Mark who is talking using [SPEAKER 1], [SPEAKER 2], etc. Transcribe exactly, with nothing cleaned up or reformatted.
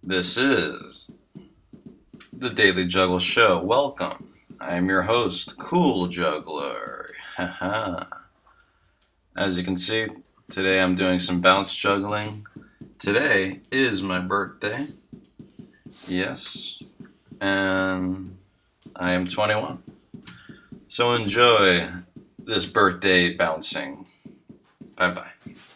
[SPEAKER 1] This is the Daily Juggle Show. Welcome. I am your host, Cool Juggler. Haha. As you can see, today I'm doing some bounce juggling. Today is my birthday. Yes. And I am twenty-one. So enjoy this birthday bouncing. Bye-bye.